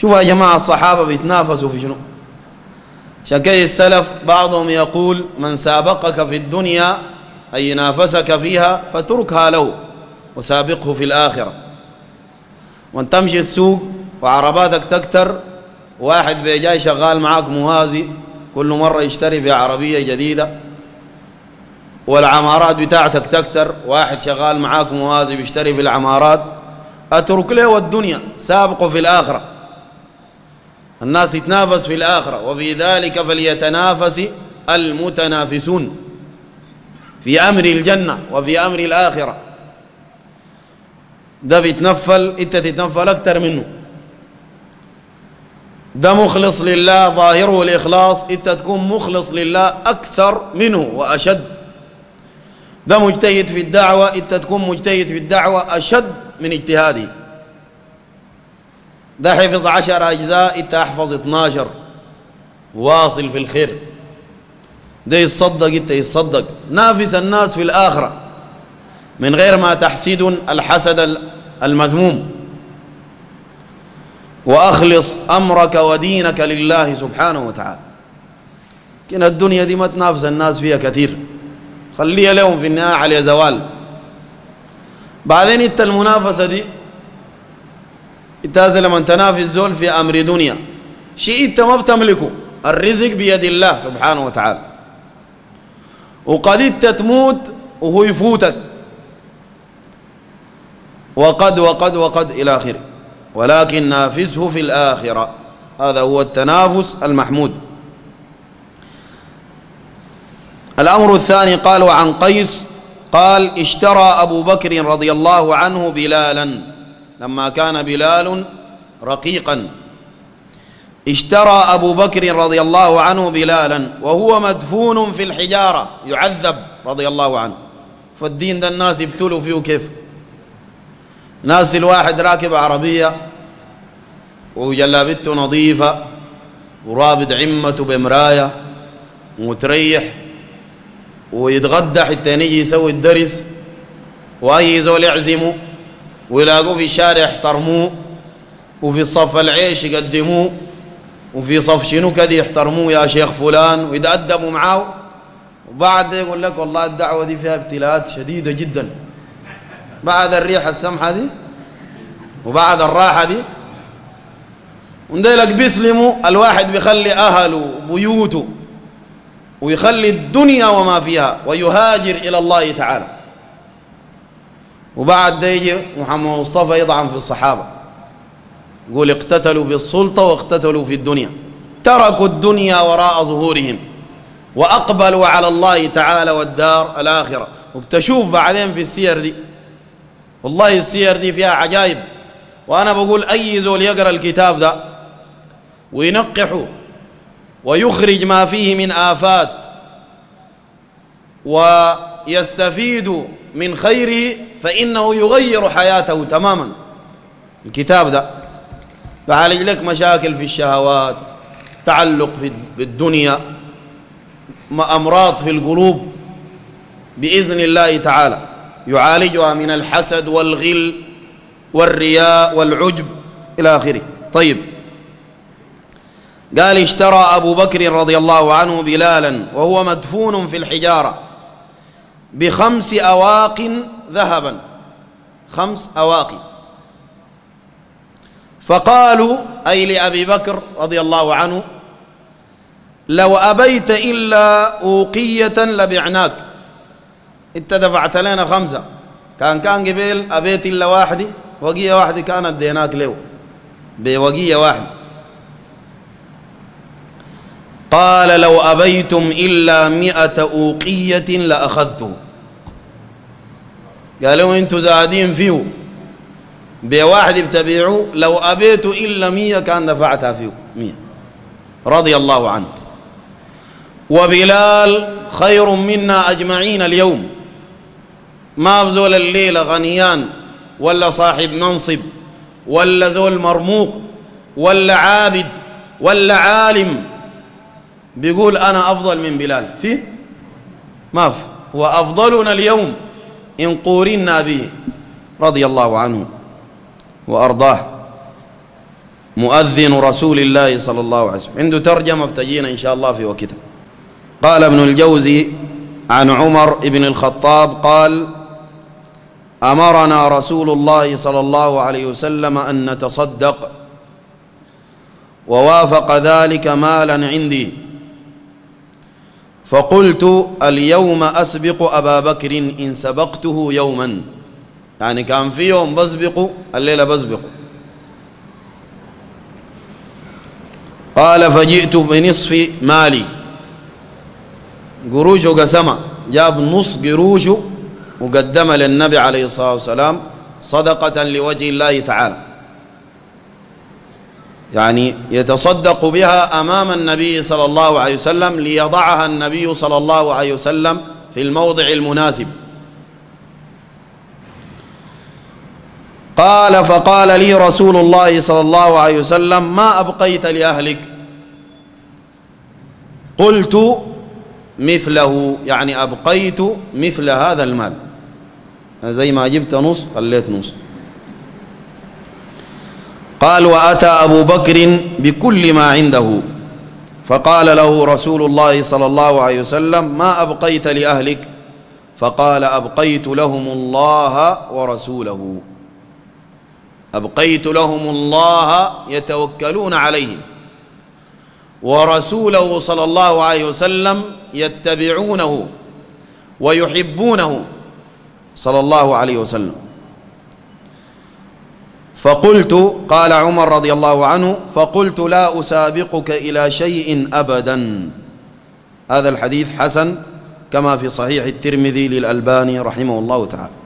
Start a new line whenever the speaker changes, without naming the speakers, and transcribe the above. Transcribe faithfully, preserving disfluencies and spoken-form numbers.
شوفوا يا جماعة الصحابة بيتنافسوا في شنو؟ شكي السلف بعضهم يقول من سابقك في الدنيا أي نافسك فيها فتركها له وسابقه في الآخرة. وان تمشي السوق وعرباتك تكتر، واحد بيجاي شغال معاك موازي كل مرة يشتري في عربية جديدة، والعمارات بتاعتك تكتر، واحد شغال معاك موازي بيشتري في العمارات، أترك له الدنيا سابقه في الآخرة. الناس يتنافس في الآخرة، وفي ذلك فليتنافس المتنافسون في أمر الجنة وفي أمر الآخرة. ده بيتنفل انت تتنفل أكتر منه، ده مخلص لله ظاهره الإخلاص، انت تكون مخلص لله أكثر منه وأشد. ده مجتهد في الدعوة، انت تكون مجتهد في الدعوة أشد من اجتهاده. ده حفظ عشر أجزاء انت احفظ اثناشر، واصل في الخير. ده يتصدق انت يتصدق. نافس الناس في الآخرة من غير ما تحسد الحسد المذموم، وأخلص أمرك ودينك لله سبحانه وتعالى. لكن الدنيا دي ما تنافس الناس فيها كثير، خليها لهم في النهاية على زوال. بعدين انت المنافسة دي انت لما تنافس زول في أمر دنيا شيء انت ما بتملكه، الرزق بيد الله سبحانه وتعالى، وقد انت تموت وهو يفوتك، وقد وقد وقد إلى آخره. ولكن نافسه في الآخرة، هذا هو التنافس المحمود. الأمر الثاني قال وعن قيس قال اشترى أبو بكر رضي الله عنه بلالا، لما كان بلال رقيقا اشترى أبو بكر رضي الله عنه بلالا وهو مدفون في الحجارة يعذب رضي الله عنه. فالدين ده الناس يبتلوا فيه كيف؟ ناس الواحد راكب عربية وجلابته نظيفة ورابط عمته بمراية ومتريح ويتغدى حتى يجي يسوي الدرس، وأي زول يعزمه ويلاقوه في الشارع يحترموه، وفي صف العيش يقدموه، وفي صف شنو كذا يحترموه يا شيخ فلان ويتأدبوا معاه. وبعد يقول لك والله الدعوة دي فيها ابتلاءات شديدة جدا، بعد الريحة السمحة دي وبعد الراحة دي ونديلك بيسلموا. الواحد بيخلي أهله بيوته ويخلي الدنيا وما فيها ويهاجر إلى الله تعالى، وبعد ده يجي محمد مصطفى يطعن في الصحابة يقول اقتتلوا في السلطة واقتتلوا في الدنيا، تركوا الدنيا وراء ظهورهم وأقبلوا على الله تعالى والدار الآخرة. وبتشوف بعدين في السير دي، والله السير دي فيها عجائب. وأنا بقول أي زول يقرأ الكتاب ده وينقحه ويخرج ما فيه من آفات ويستفيد من خيره فإنه يغير حياته تماما. الكتاب ده بعالج لك مشاكل في الشهوات، تعلق في بالدنيا، أمراض في القلوب بإذن الله تعالى يعالجها من الحسد والغل والرياء والعجب إلى آخره. طيب، قال اشترى أبو بكر رضي الله عنه بلالا وهو مدفون في الحجارة بخمس أواق ذهبا، خمس أواق. فقالوا أي لأبي بكر رضي الله عنه لو أبيت إلا أوقية لبعناك، انت دفعت لنا خمسة، كان كان قبيل أبيت إلا واحدة، وقية واحدة كانت ديناك له بوقية واحدة. قال لو أبيتم إلا مئة أوقية لأخذته، قالوا انتوا زادين فيه بواحد بتبيعوه، لو أبيتوا إلا مية كان دفعتها فيه مية رضي الله عنه. وبلال خير منا أجمعين اليوم، ما بزول الليلة غنيان ولا صاحب منصب ولا زول مرموق ولا عابد ولا عالم بيقول أنا أفضل من بلال، في ما في، وأفضلنا اليوم إن قورنا به رضي الله عنه وأرضاه. مؤذن رسول الله صلى الله عليه وسلم. عنده ترجمة بتجينا إن شاء الله في وقتها. قال ابن الجوزي عن عمر بن الخطاب قال: أمرنا رسول الله صلى الله عليه وسلم أن نتصدق، ووافق ذلك مالا عندي، فقلت: اليوم أسبق أبا بكر إن سبقته يوما، يعني كان في يوم بسبقه، الليلة بسبقه. قال: فجئت بنصف مالي، قروشه قسمه، جاب نص قروشه وقدم للنبي عليه الصلاة والسلام صدقة لوجه الله تعالى، يعني يتصدق بها أمام النبي صلى الله عليه وسلم ليضعها النبي صلى الله عليه وسلم في الموضع المناسب. قال: فقال لي رسول الله صلى الله عليه وسلم: ما أبقيت لأهلك؟ قلت: مثله، يعني أبقيت مثل هذا المال، زي ما جبت نص خليت نص. قال: وأتى أبو بكر بكل ما عنده، فقال له رسول الله صلى الله عليه وسلم: ما أبقيت لأهلك؟ فقال: أبقيت لهم الله ورسوله، أبقيت لهم الله يتوكلون عليه، ورسوله صلى الله عليه وسلم يتبعونه ويحبونه صلى الله عليه وسلم. فقلت، قال عمر رضي الله عنه: فقلت: لا أسابقك إلى شيء أبدا. هذا الحديث حسن كما في صحيح الترمذي للألباني رحمه الله تعالى.